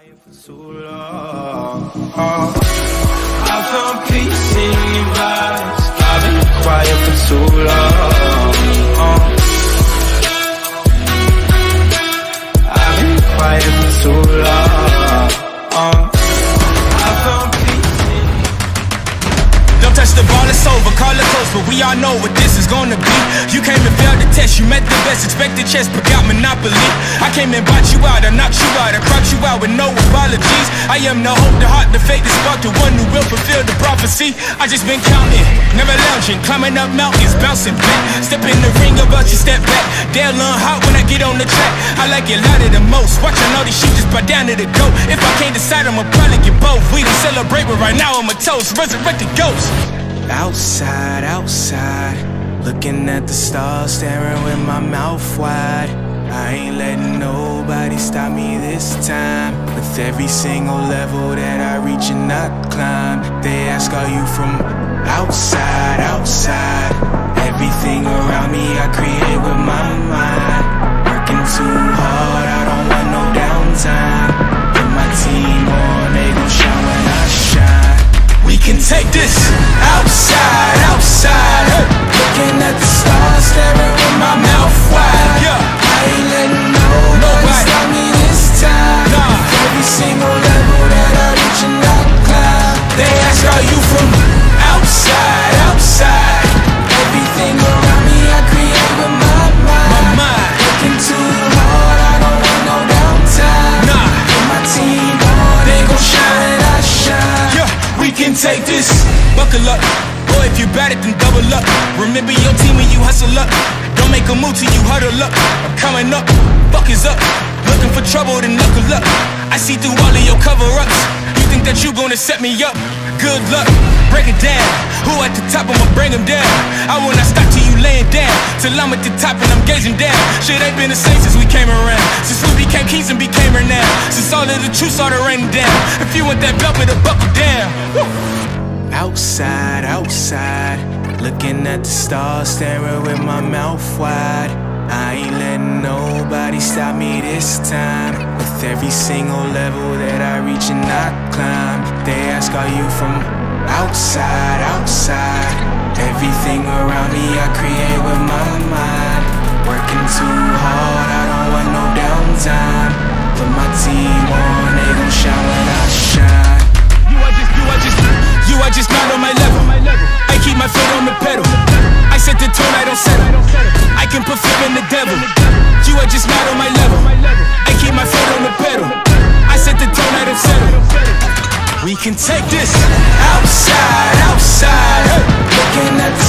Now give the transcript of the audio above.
quiet for too long. I found peace in your vibes. I've been quiet for too long. I've been quiet for too long. I found peace in. Don't touch the ball, it's over, call it close, but we all know what this is gonna be. You came and failed the test, you met the best, expected chess, but got monopoly. I came and bought you out, I knocked you out, I cropped you out with no apologies. I am the hope, the heart, the faith, the spark, the one who will fulfill the prophecy. I just been counting, never lounging, climbing up mountains, bouncing back. Step in the ring, about you step back. They'll learn hot when I get on the track. I like it louder than most, watching all these sheep just bow down to the goat. If I can't decide, I'ma probably get both. We done celebrate, but right now I'm a toast, resurrected ghost. Outside, outside, looking at the stars, staring with my mouth wide. I ain't letting nobody stop me this time. With every single level that I reach and I climb, they ask, are you from outside, outside? Everything around me I create with my mind. Working too hard, I don't want no downtime. Put my team on, they gon' shine when I shine. We can take this outside, outside. Looking at the stars, staring with my mouth wide. I ain't letting nobody stop me this time. Every single level that I reach and I climb, they ask, are you from outside, outside? Everything around me I create with my mind. Working too hard, I don't want no downtime. Put my team on, they gon' shine, I shine. We can take this. Buckle up, boy, if you bad it then double up. Remember your team when you hustle up. Don't make a move till you huddle up. I'm coming up, buck is up. Looking for trouble then knuckle up. I see through all of your cover-ups. You think that you gonna set me up? Good luck, break it down. Who at the top, I'ma bring him down. I will not stop till you laying down, till I'm at the top and I'm gazing down. Shit ain't been the same since we came around, since we became kings and became renowned, since all of the truth started raining down. If you want that belt, better buckle down. Woo! Outside, outside, looking at the stars, staring with my mouth wide. I ain't letting nobody stop me this time. With every single level that I reach and I climb, they ask, are you from outside, outside? Everything around me I create with my mind. Working too hard, I don't want no downtime. Put my team on, they gon' shine when I shine. You are just not on my level. I keep my foot on the pedal. I set the tone, I don't settle. I can put fear in the devil. You are just not on my level. I keep my foot on the pedal. I set the tone, I don't settle. We can take this outside, outside. Looking at the